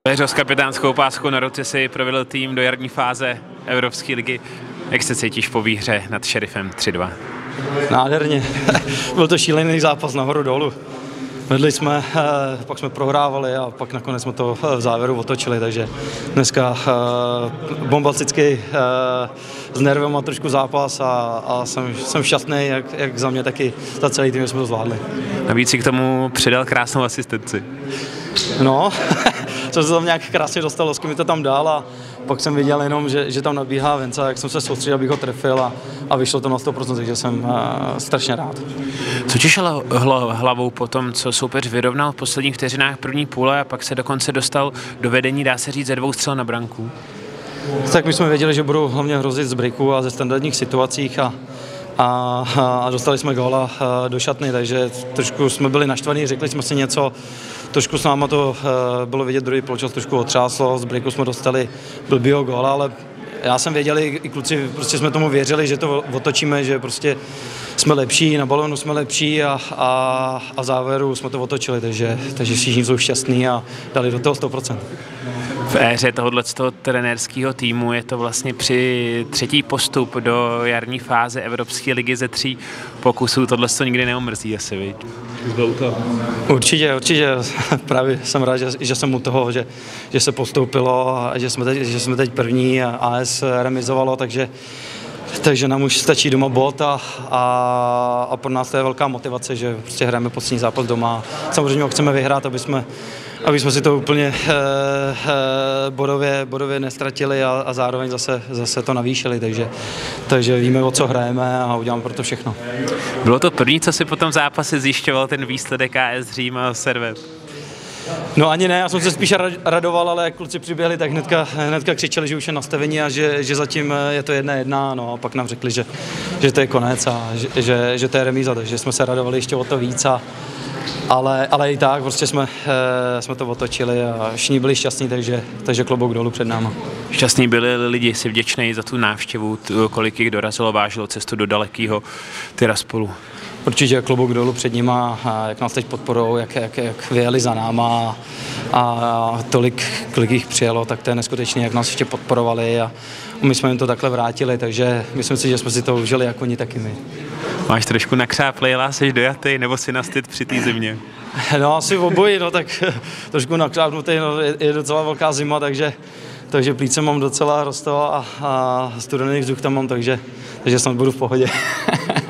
Péřo, s kapitánskou páskou na ruce si provedl tým do jarní fáze Evropské ligy. Jak se cítíš po výhře nad Sheriffem 3-2? Nádherně. Byl to šílený zápas nahoru dolů. Vedli jsme, pak jsme prohrávali a pak nakonec jsme to v závěru otočili, takže dneska bombastický s nervem a trošku zápas a jsem šťastný, jak za mě, taky za celý tým, že jsme to zvládli. Navíc si k tomu přidal krásnou asistenci. No, co se tam nějak krásně dostal, Losky mi to tam dal a pak jsem viděl jenom, že tam nabíhá Venca, jak jsem se soustředil, abych ho trefil a vyšlo to na 100%, takže jsem strašně rád. Co ti šlo hlavou po tom, co soupeř vyrovnal v posledních vteřinách první půle a pak se dokonce dostal do vedení, dá se říct, ze 2 střel na branku? Tak my jsme věděli, že budou hlavně hrozit z breaku a ze standardních situacích a dostali jsme góla do šatny, takže trošku jsme byli naštvaní, řekli jsme si něco, trošku s náma to bylo vidět, druhý poločas trošku otřáslo, z breaku jsme dostali blbýho góla, ale já jsem věděl, i kluci, prostě jsme tomu věřili, že to otočíme, že prostě jsme lepší, na balónu jsme lepší a v závěru jsme to otočili, takže všichni jsou šťastní a dali do toho 100%. V éře tohoto trenérského týmu je to vlastně při třetí postup do jarní fáze Evropské ligy ze 3 pokusů. Tohle to nikdy neomrzí asi, viď? Určitě. Právě jsem rád, že jsem u toho, že se postoupilo a že jsme teď první a AS remizovalo, takže nám už stačí doma bod a pro nás to je velká motivace, že prostě hrajeme poslední zápas doma. Samozřejmě ho chceme vyhrát, aby jsme si to úplně bodově nestratili a zároveň zase to navýšili, takže víme, o co hrajeme a uděláme pro to všechno. Bylo to první, co si po tom zápase zjišťoval ten výsledek AS Řím a Servet? No ani ne, já jsem se spíš radoval, ale jak kluci přiběhli, tak hnedka křičeli, že už je nastavení a že zatím je to 1-1, no a pak nám řekli, že to je konec a že to je remíza, takže jsme se radovali ještě o to víc, ale i tak prostě jsme to otočili a všichni byli šťastní, takže klobouk dolů před náma. Šťastní byli lidi, si vděčný za tu návštěvu, kolik jich dorazilo, vážilo cestu do dalekého Tiraspolu. Určitě klobouk dolů před nima, jak nás teď podporou, jak vyjeli za náma a kolik jich přijelo, tak to je neskutečné, jak nás ještě podporovali a my jsme jim to takhle vrátili, takže myslím si, že jsme si to užili jako oni taky my. Máš trošku nakřáplej, jsi dojatý, nebo si na styd při té zimě? No asi v oboji, no tak trošku nakřápnutý, no, je docela velká zima, takže plíce mám docela rostou a studený vzduch tam mám, takže snad budu v pohodě.